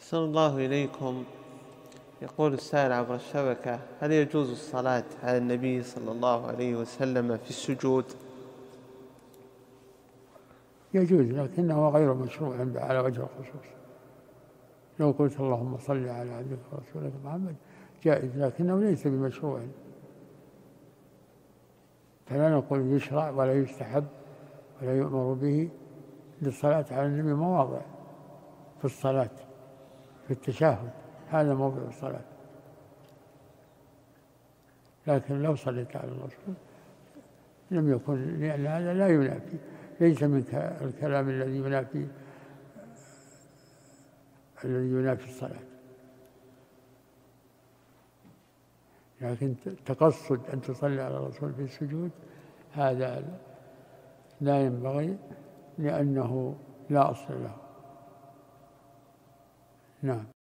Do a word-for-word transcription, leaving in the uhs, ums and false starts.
أحسن الله إليكم. يقول السائل عبر الشبكة: هل يجوز الصلاة على النبي صلى الله عليه وسلم في السجود؟ يجوز، لكنه غير مشروع على وجه الخصوص. لو قلت اللهم صل على عبدك ورسولك محمد جائز، لكنه ليس بمشروع، فلا نقول يشرع ولا يستحب ولا يؤمر به. للصلاة على النبي مواضع في الصلاة، في التشهد، هذا موضع الصلاة، لكن لو صليت على الرسول لم يكن، لأن هذا لا ينافي، ليس من الكلام الذي ينافي الذي ينافي الصلاة. لكن تقصد أن تصلي على الرسول في السجود هذا لا ينبغي، لأنه لا أصل له. نعم.